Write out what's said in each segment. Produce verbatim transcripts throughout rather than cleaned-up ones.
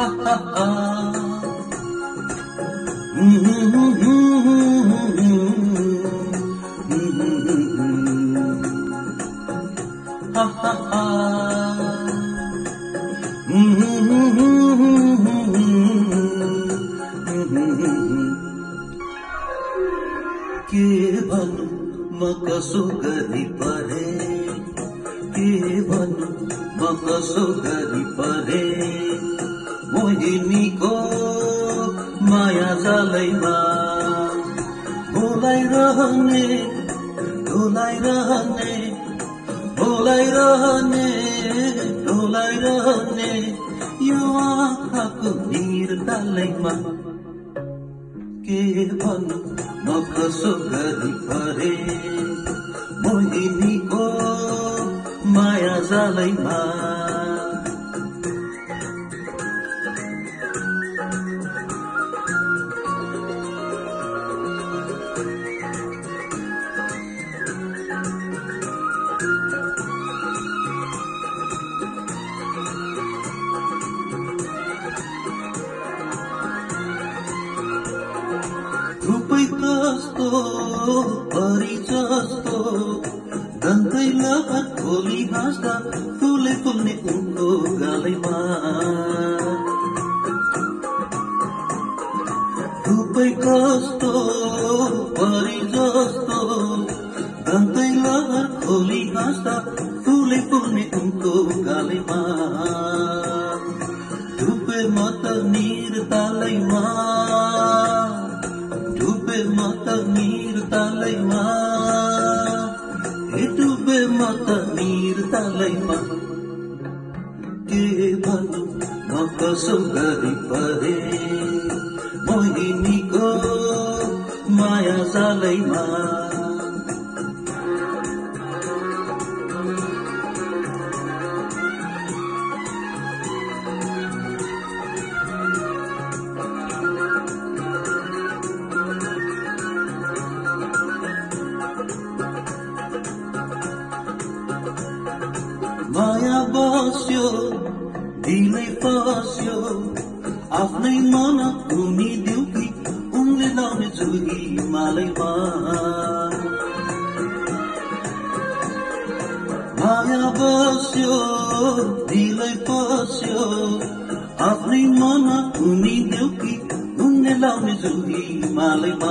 के भन्नु म कसो गरी परे, के भन्नु म कसो गरी परे, मोहिनीको माया जालैमा भोलाइरहने ढोलाइरहने भोलाइरहने ढोलाइरहने यो आँखाको निरतालैमा। के भन्नु म कसो गरी परे, मोहिनीको माया जालैमा। रूपै कस्तो परी जस्तो गन्दै लहर खोली हाँस्दा फुले फुल्ने उनको गालैमा। रूपै कस्तो परी जस्तो गन्दै लहर खोली हाँस्दा फुले फुल्ने उनको गालैमा। डुबे म त निरतालैमा, डुबे म त निरतालैमा, हे डुबे म त निरतालैमा। के भन्नु म कसो गरी परे, मोहिनीको माया जालैमा। माया बस्यो दिलै पस्यो आफ्नै मन घुमिदेऊ कि उनले लाउने जुही मालैमा। माया बस्यो दिलै पस्यो आफ्नै मन घुमिदेऊ कि उनले लाउने जुही मालैमा।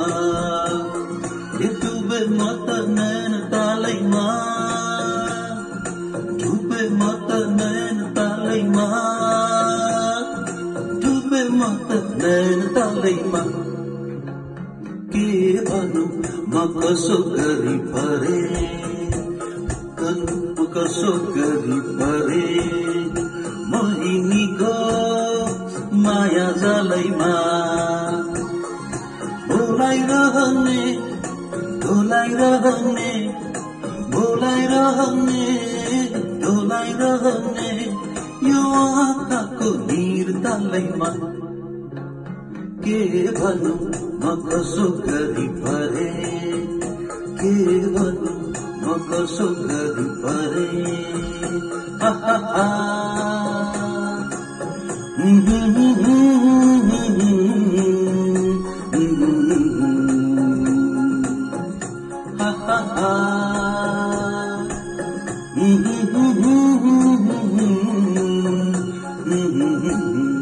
हे डुबे म त नैनतालैमा, डुबे म त नैनतालैमा, डुबे म त नैनतालैमा। के भन्नु म कसो गरी परे, कन्नु कसो गरी परे, मोहिनीको माया जालैमा। भोलाइरहने ढोलाइरहने भोलाइरहने ढोलाइरहने यो आँखाको निरतालैमा। के भन्नु म कसो गरी परे, के भन्नु म कसो गरी परे। हा हा हा ha ha ha. Mm-hmm.